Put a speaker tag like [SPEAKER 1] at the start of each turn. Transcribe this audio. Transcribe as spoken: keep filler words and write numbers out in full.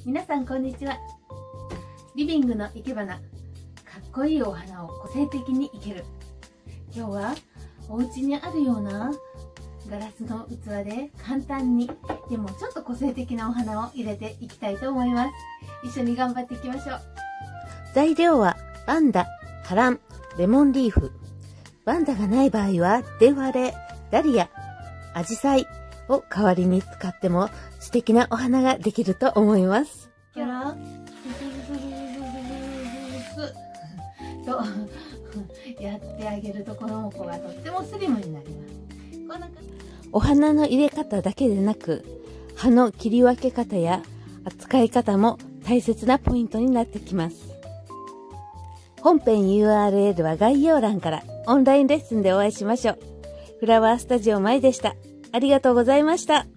[SPEAKER 1] 皆さんこんにちは。リビングの生け花、かっこいいお花を個性的に生ける。今日はお家にあるようなガラスの器で簡単に、でもちょっと個性的なお花を入れていきたいと思います。一緒に頑張っていきましょう。
[SPEAKER 2] 材料はバンダ、カラン、レモンリーフ。バンダがない場合はデファレ、ダリア、アジサイを代わりに使っても素敵なお花ができると思います。
[SPEAKER 1] からとやってあげるとこの子がとってもスリムになります。こんな
[SPEAKER 2] お花の入れ方だけでなく、葉の切り分け方や扱い方も大切なポイントになってきます。本編 ユーアールエル は概要欄からオンラインレッスンでお会いしましょう。フラワースタジオまいでした。ありがとうございました。